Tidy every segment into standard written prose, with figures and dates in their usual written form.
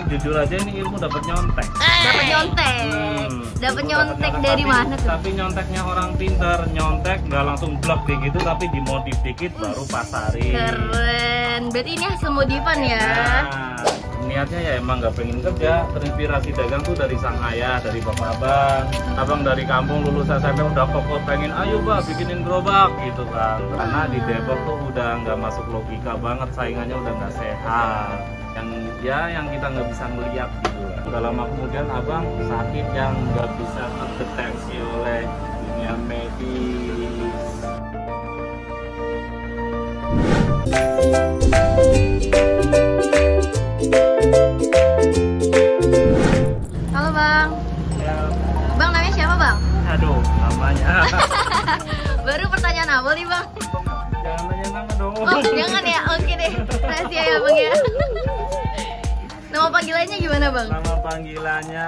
jujur aja ini ilmu dapat nyontek. Dapat nyontek. Dapat nyontek dari mana tuh? Tapi nyonteknya orang pintar, nyontek nggak langsung blok kayak gitu, tapi dimodif dikit baru pasarin. Keren. Berarti ini hasil modifan ya? Nah, niatnya ya emang nggak pengen kerja, terinspirasi dagang tuh dari sang ayah, dari bapak abang. Abang dari kampung lulus SMP udah fokus pengen, ayo bah bikinin gerobak gitu kan. Karena di Depok tuh udah nggak masuk logika banget, saingannya udah nggak sehat. Yang kita nggak bisa melihat gitu. Udah lama kemudian abang sakit yang nggak bisa terdeteksi oleh dunia medis. Halo Bang. Ya, Bang namanya siapa Bang? aduh namanya. Baru pertanyaan awal nih Bang. Jangan nanya nama dong. Oh jangan ya, oke deh. Rahasia ya Bang ya. Nama panggilannya gimana Bang? Nama panggilannya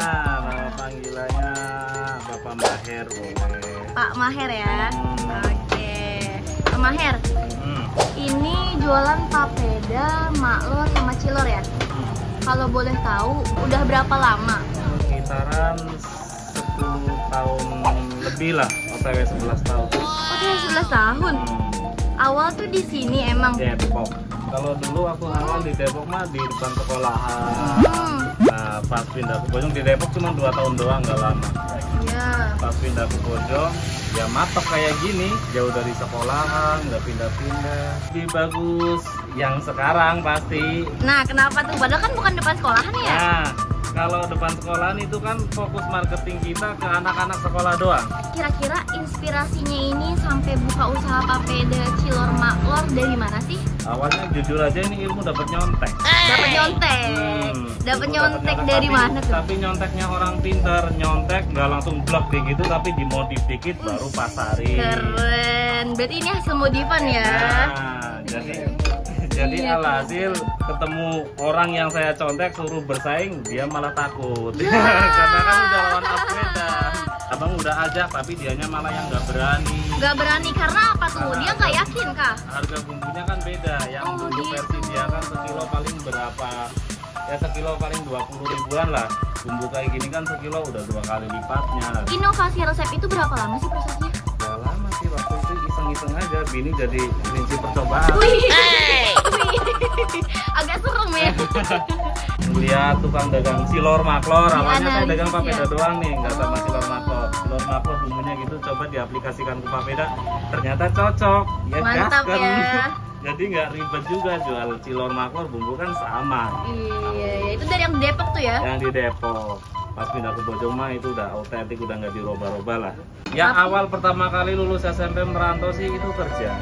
Bapak Maher boleh. Pak Maher ya. Oke. Pak Maher. Ini jualan papeda, maklor sama cilor ya? Kalau boleh tahu, udah berapa lama? Sekitaran 10 tahun lebih lah, OTW 11 tahun. Oke, 11 tahun. Awal tuh di sini emang. Depok. Kalau dulu aku awal di Depok mah di depan sekolahan. Nah, pas pindah ke Bojong di Depok cuma 2 tahun doang, nggak lama. Iya. Pas pindah ke Bojong, ya matok kayak gini, jauh dari sekolahan, nggak pindah-pindah. Lebih bagus yang sekarang pasti. Nah, kenapa tuh? Padahal kan bukan depan sekolahan ya? Nah, kalau depan sekolahan itu kan fokus marketing kita ke anak-anak sekolah doang. Kira-kira inspirasinya ini sampai buka usaha papeda, cilor, maklor dari mana sih? Awalnya jujur aja ini ilmu dapat nyontek. Dapat nyontek. Dapat nyontek dari mana tuh? Tapi nyonteknya orang pintar, nyontek nggak langsung blok kayak gitu, tapi dimodif dikit baru pasarin. Keren. Berarti ini hasil modifan ya? Nah, jadi alhasil ketemu orang yang saya contek suruh bersaing, dia malah takut. Karena kan udah lawan upgrade. Abang udah ajak tapi dianya malah yang nggak berani. Nggak berani karena apa tuh? Dia nggak yakin kah? Harga bumbunya kan beda. Yang bumbu versi dia kan sekilo paling berapa? Ya sekilo paling 20 ribuan lah. Bumbu kayak gini kan sekilo udah 2 kali lipatnya. Inovasi resep itu berapa lama sih prosesnya? Udah lama sih, waktu itu iseng-iseng aja. Bini jadi prinsip percobaan. Wih, agak serem ya. Lihat tukang dagang cilor maklor, awalnya saya dagang Analisis papeda ya? doang nih, nggak sama cilor maklor. Cilor maklor bumbunya gitu, coba diaplikasikan ke papeda, ternyata cocok. Ya Mantap gaskan. ya. Jadi nggak ribet juga jual cilor maklor, bumbu kan sama. Iya, itu dari yang di Depok tuh ya? Yang di Depok. Pas pindah ke Bojong mah itu udah autentik, udah nggak dirubah-rubah lah. Ya awal pertama kali lulus SMP merantau sih itu kerja.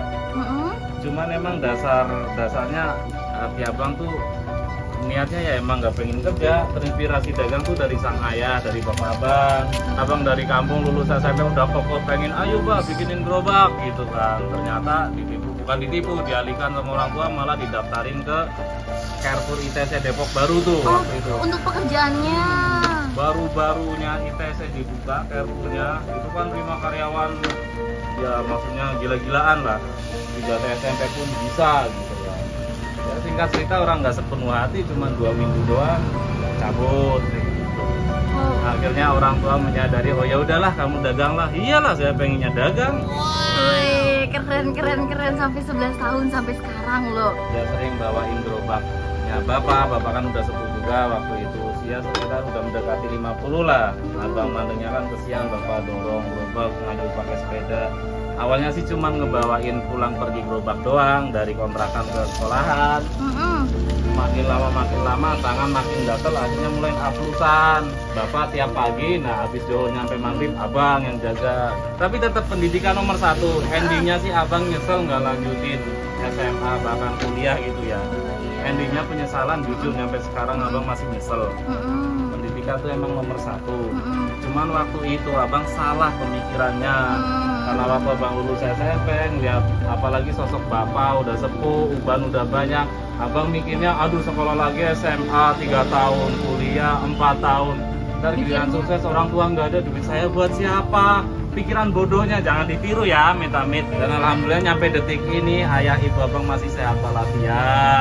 Cuman emang dasarnya hati abang tuh niatnya ya emang nggak pengen kerja, terinspirasi dagang tuh dari sang ayah, dari bapak abang. Abang dari kampung lulus SMP udah fokus pengen, ayo bah bikinin gerobak gitu kan. Ternyata bukan ditipu, dialihkan sama orang tua, malah didaftarin ke Carrefour ITC Depok baru tuh waktu itu. Untuk pekerjaannya Baru-barunya ITC dibuka Carrefournya, itu kan 5 karyawan, ya maksudnya gila-gilaan lah. 3 SMP pun bisa gitu ya. Ya singkat cerita orang nggak sepenuh hati, cuma 2 minggu doang cabut gitu. Akhirnya orang tua menyadari, oh ya udahlah kamu dagang lah. Iyalah saya pengennya dagang. Wih, keren sampai 11 tahun sampai sekarang loh. Dia sering bawain gerobaknya bapak kan udah sepuh juga waktu itu, usia sekitar udah mendekati 50 lah. Abang mandengnya kan kesian, bapak dorong gerobak ngajak pakai sepeda. Awalnya sih cuma ngebawain pulang pergi gerobak doang dari kontrakan ke sekolahan. Makin lama tangan makin gatel, akhirnya mulai aplusan. Bapak tiap pagi, nah habis jual nyampe maghrib abang yang jaga. Tapi tetap pendidikan nomor 1. Endingnya sih abang nyesel nggak lanjutin SMA bahkan kuliah gitu ya. Endingnya penyesalan, jujur sampai sekarang abang masih nyesel. Pendidikan tuh emang nomor 1. Cuman waktu itu abang salah pemikirannya. Karena waktu abang lulus SMP ngeliat apalagi sosok bapak udah sepuh, uban udah banyak, abang mikirnya aduh sekolah lagi SMA 3 tahun, kuliah 4 tahun, ntar giliran sukses orang tua nggak ada, duit saya buat siapa? Pikiran bodohnya jangan ditiru ya, amit-amit. Dan alhamdulillah nyampe detik ini ayah ibu abang masih sehat walafiat.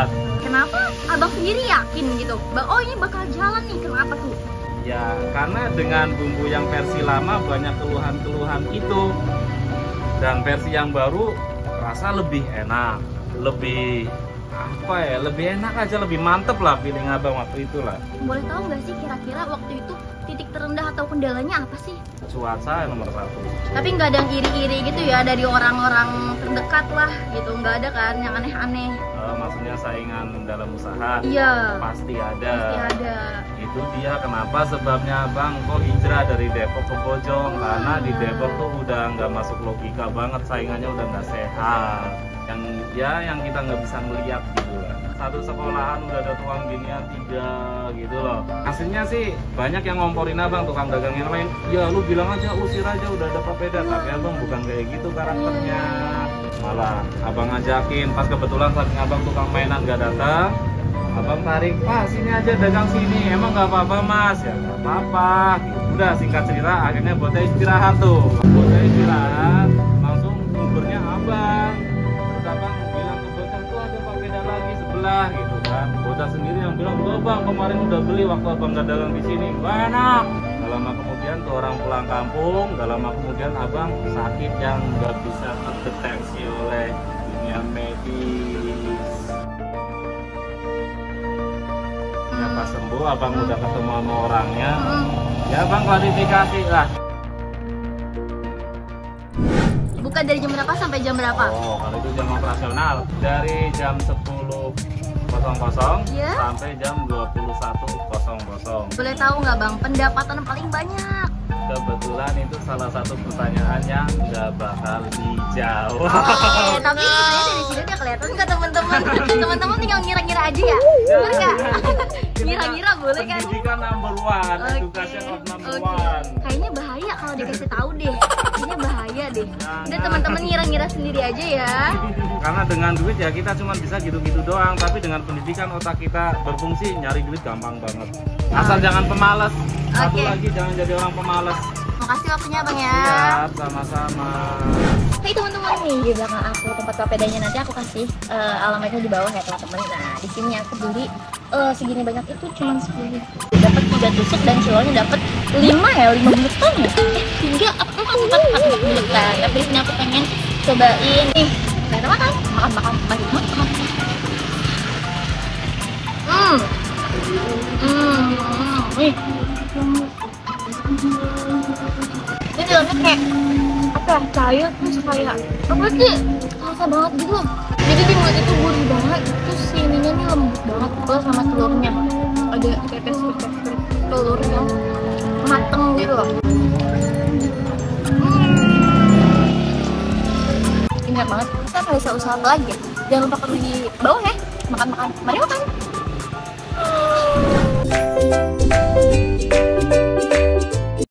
Kenapa abang sendiri yakin gitu? Oh ini bakal jalan nih, kenapa tuh? Ya karena dengan bumbu yang versi lama banyak keluhan-keluhan itu, dan versi yang baru rasa lebih enak, lebih apa ya, lebih enak aja, lebih mantep lah feeling abang waktu itu lah. Boleh tahu nggak sih kira-kira waktu itu titik terendah atau kendalanya apa sih? Cuaca yang nomor 1. Tapi nggak ada yang iri-iri gitu ya dari orang-orang terdekat lah gitu, nggak ada kan yang aneh-aneh? Maksudnya saingan dalam usaha? Iya. Pasti ada. Pasti ada. Itu dia kenapa sebabnya bang kok hijrah dari Depok ke Bojong, karena di Depok tuh udah nggak masuk logika banget, saingannya udah nggak sehat. Yang kita nggak bisa ngeliat gitu lah. Satu sekolahan udah ada tukang ginian 3 gitu loh. Aslinya sih banyak yang ngomporin abang, tukang dagang yang lain, ya lu bilang aja usir aja udah ada papeda, tapi abang bukan kayak gitu karakternya. Malah abang ngajakin, pas kebetulan saking abang tukang mainan gak datang, abang tarik, Pak sini aja dagang sini, emang gak apa-apa mas? Ya gak apa-apa. Udah singkat cerita akhirnya bocah istirahat tuh. Bocah istirahat langsung ngubernya abang. Terus abang bilang ke bocah tuh ada papeda lagi sebelah gitu kan. Bocah sendiri yang bilang, enggak bang kemarin udah beli waktu abang gak dagang di sini. Gak enak. Gak lama kemudian tuh orang pulang kampung, gak lama kemudian abang sakit yang gak bisa terdeteksi oleh dunia medis. Ya pas sembuh abang udah ketemu sama orangnya, ya abang klarifikasi lah. Buka dari jam berapa sampai jam berapa? Oh kalau itu jam operasional dari jam 10.00 Ya. sampai jam 21.00. Boleh tahu nggak bang, pendapatan paling banyak? Kebetulan itu salah satu pertanyaan yang nggak bakal dijawab. Oh, tapi sebenarnya dari sini udah kelihatan nggak teman-teman? Teman-teman tinggal ngira-ngira aja ya, bener nggak? Ngira-ngira boleh kan? Pendidikan number 1, education of number 1. Kayaknya bahaya kalau dikasih tahu deh. Kayaknya bahaya deh. Udah teman-teman ngira-ngira sendiri aja ya. Karena dengan duit ya kita cuma bisa gitu-gitu doang, tapi dengan pendidikan otak kita berfungsi, nyari duit gampang banget. Asal jangan pemalas. Satu lagi jangan jadi orang pemalas. Makasih waktunya bang ya. Siap, sama-sama. Hai teman-teman, nih di belakang aku tempat papedanya, nanti aku kasih alamatnya di bawah ya teman-teman. Nah di sini aku beli segini banyak itu cuma 10.000. Dapat 3 tusuk dan cilornya dapat 5 ya, 5 buletan ya. 4 buletan. Tapi di sini aku pengen cobain nih. Kita makan. Nih. Ini dalamnya kayak apa ya, cair terus kayak apa sih, rasa banget gitu loh. Jadi di mulut itu gurih banget, terus si ininya nih lembut banget plus sama telurnya ada tekstur telur yang mateng gitu loh. Enak banget. Kita nggak bisa usaha apa lagi ya. Jangan lupa di bawah ya. Makan-makan. Mari makan.